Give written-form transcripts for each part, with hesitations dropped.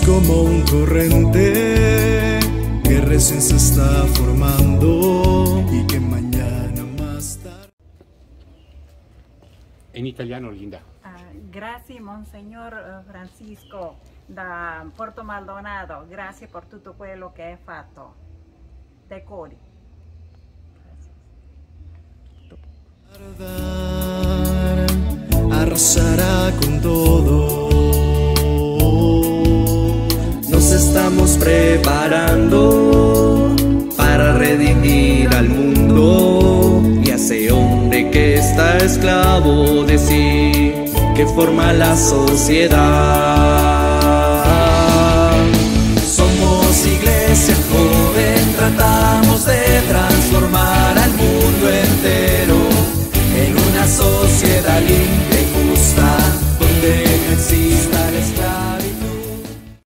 como un torrente que recién se está formando y que mañana más tarde... En italiano, Linda. Grazie Monsignor Francisco da Porto Maldonado, grazie per tutto quello che hai fatto. De cori. Arrasará con todo. Nos estamos preparando para redimir al mundo y a ese hombre que está esclavo de sí, que forma la sociedad. Somos iglesia joven, tratamos de transformar al mundo entero en una sociedad limpia y justa, donde no exista la esclavitud.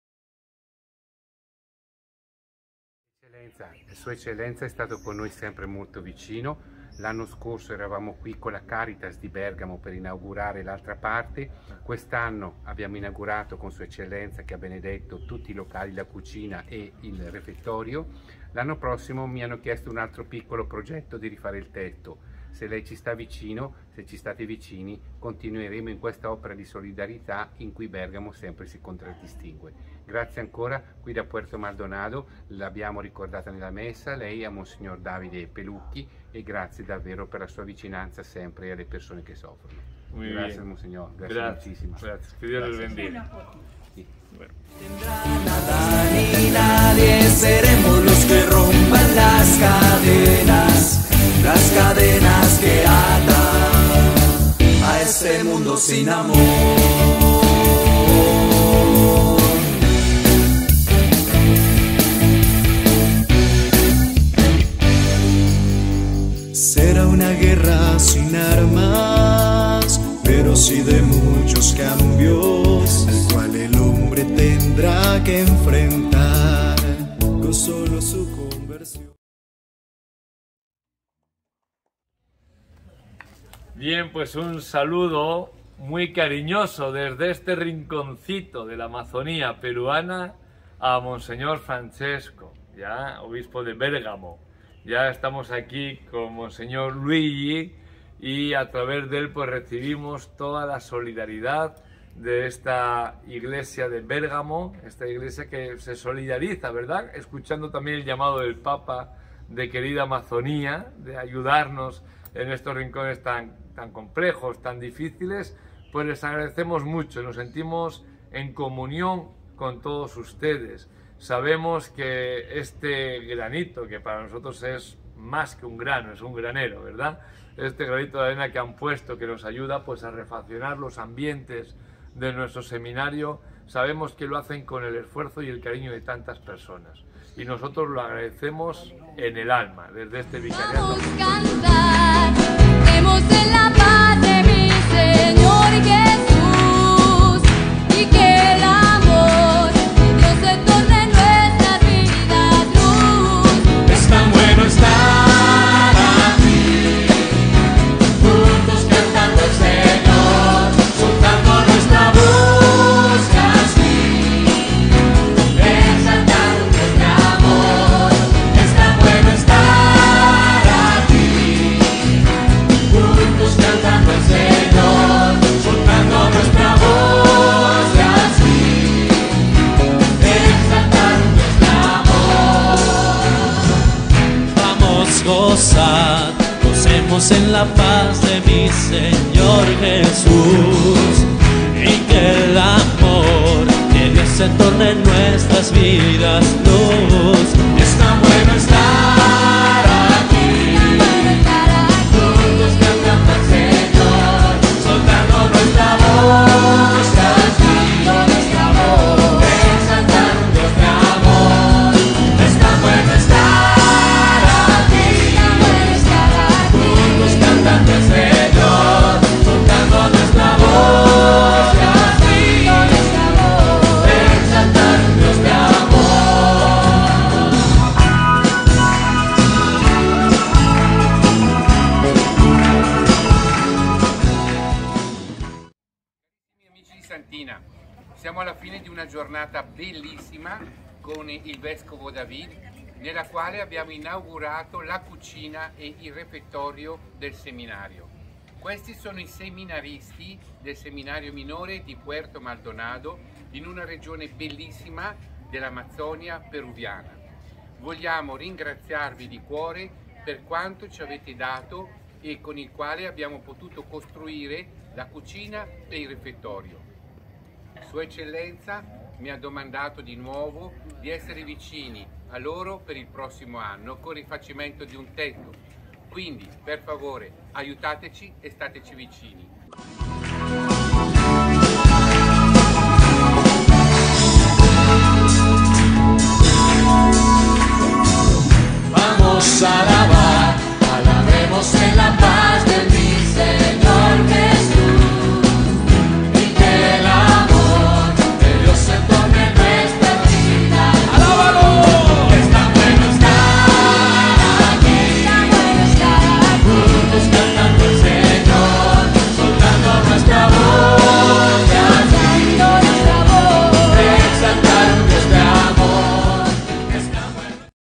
Sua Eccellenza è stato con noi sempre molto vicino. L'anno scorso eravamo qui con la Caritas di Bergamo per inaugurare l'altra parte. Quest'anno abbiamo inaugurato con Sua Eccellenza, che ha benedetto tutti i locali, la cucina e il refettorio. L'anno prossimo mi hanno chiesto un altro piccolo progetto di rifare il tetto. Se lei ci sta vicino, se ci state vicini, continueremo in questa opera di solidarietà in cui Bergamo sempre si contraddistingue. Grazie ancora, qui da Puerto Maldonado, l'abbiamo ricordata nella messa, lei a Monsignor Davide Pelucchi, e grazie davvero per la sua vicinanza sempre alle persone che soffrono. Grazie Monsignor, grazie muchísimo. Grazie, che Dio le bendiga. Sì. Tendrá nada ni nadie, seremos los que rompan las cadenas que atan a este mundo sin amor. Será una guerra sin armas, pero sí de muchos cambios, al cual el hombre tendrá que enfrentar con solo su conversión. Bien, pues un saludo muy cariñoso desde este rinconcito de la Amazonía peruana a Monseñor Francesco, ya obispo de Bérgamo. Ya estamos aquí con Monseñor Luigi y a través de él pues recibimos toda la solidaridad de esta iglesia de Bérgamo, esta iglesia que se solidariza, ¿verdad? Escuchando también el llamado del Papa de querida Amazonía, de ayudarnos en estos rincones tan complejos, tan difíciles, pues les agradecemos mucho, nos sentimos en comunión con todos ustedes. Sabemos que este granito, que para nosotros es más que un grano, es un granero, ¿verdad? Este granito de arena que han puesto, que nos ayuda pues a refaccionar los ambientes de nuestro seminario, sabemos que lo hacen con el esfuerzo y el cariño de tantas personas. Y nosotros lo agradecemos en el alma, desde este vicariato. Vamos a cantar, demos en la paz de mi Señor Jesús, y que el amor de Dios se torne en nuestras vidas luz. Es tan bueno estar aquí, juntos cantando el Señor, soltando nuestra voz así, exaltando nuestro amor. Es tan bueno estar aquí, juntos cantando el Señor, soltando nuestra voz así, exaltando nuestro amor. Vamos gozar, gocemos en la paz de mi Señor Jesús, y que el amor de Dios se torne en nuestras vidas luz. Es tan bueno estar aquí, juntos cantando al Señor, soltando nuestra voz así, exaltando nuestro amor. Es tan bueno estar aquí, juntos cantando al Señor, soltando nuestra voz así, exaltando nuestro amor. Siamo alla fine di una giornata bellissima con il Vescovo David, nella quale abbiamo inaugurato la cucina e il refettorio del seminario. Questi sono i seminaristi del seminario minore di Puerto Maldonado, in una regione bellissima dell'Amazzonia peruviana. Vogliamo ringraziarvi di cuore per quanto ci avete dato e con il quale abbiamo potuto costruire la cucina e il refettorio. Sua Eccellenza mi ha domandato di nuovo di essere vicini a loro per il prossimo anno con il rifacimento di un tetto. Quindi, per favore, aiutateci e stateci vicini. Vamos a la